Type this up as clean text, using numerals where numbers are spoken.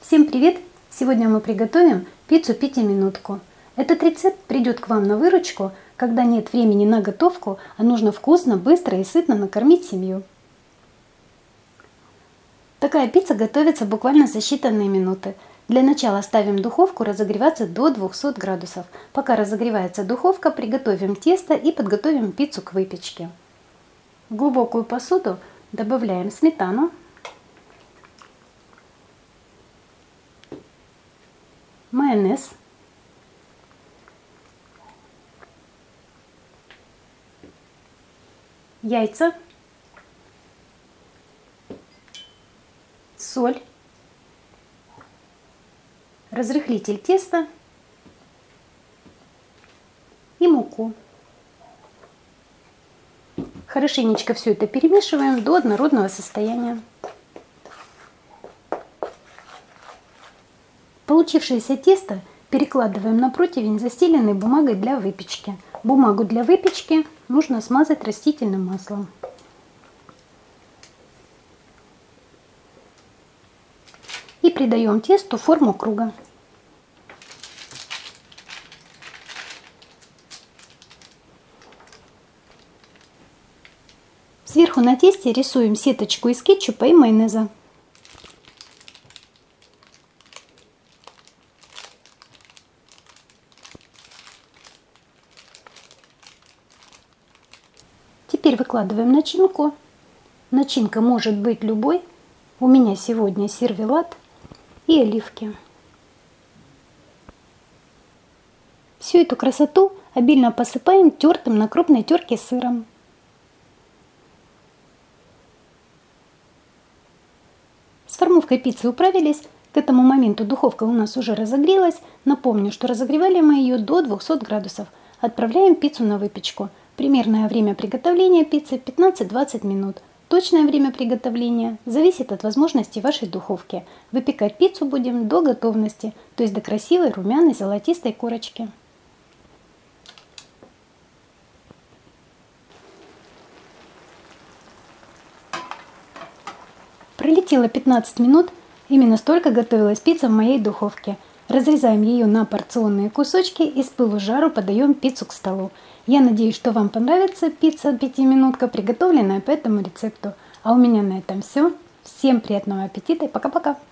Всем привет! Сегодня мы приготовим пиццу пятиминутку. Этот рецепт придет к вам на выручку, когда нет времени на готовку, а нужно вкусно, быстро и сытно накормить семью. Такая пицца готовится буквально за считанные минуты. Для начала ставим духовку разогреваться до 200 градусов. Пока разогревается духовка, приготовим тесто и подготовим пиццу к выпечке. В глубокую посуду добавляем сметану, майонез, яйца, соль, разрыхлитель теста и муку. Хорошенечко все это перемешиваем до однородного состояния. Получившееся тесто перекладываем на противень, застеленный бумагой для выпечки. Бумагу для выпечки нужно смазать растительным маслом. И придаем тесту форму круга. Сверху на тесте рисуем сеточку из кетчупа и майонеза. Теперь выкладываем начинку. Начинка может быть любой. У меня сегодня сервелат и оливки. Всю эту красоту обильно посыпаем тертым на крупной терке сыром. С формовкой пиццы управились. К этому моменту духовка у нас уже разогрелась. Напомню, что разогревали мы ее до 200 градусов. Отправляем пиццу на выпечку. Примерное время приготовления пиццы 15-20 минут. Точное время приготовления зависит от возможностей вашей духовки. Выпекать пиццу будем до готовности, то есть до красивой румяной золотистой корочки. Пролетело 15 минут, именно столько готовилась пицца в моей духовке. Разрезаем ее на порционные кусочки и с пылу с жару подаем пиццу к столу. Я надеюсь, что вам понравится пицца пятиминутка, приготовленная по этому рецепту. А у меня на этом все. Всем приятного аппетита и пока-пока!